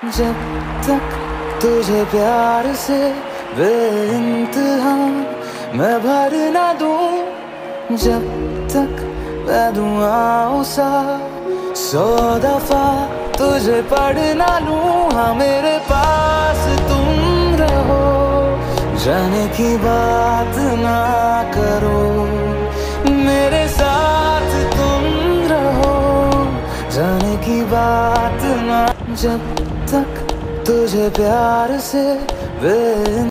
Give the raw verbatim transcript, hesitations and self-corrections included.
जब तक तुझे प्यार से बेइंतहा मैं भर ना दूं, जब तक मैं दुआओं सा सौ दफा तुझे पढ़ ना लूं। हाँ मेरे पास तुम रहो, जाने की बात ना करो, मेरे साथ तुम रहो, जाने की बात ना। जब तक तुझे प्यार से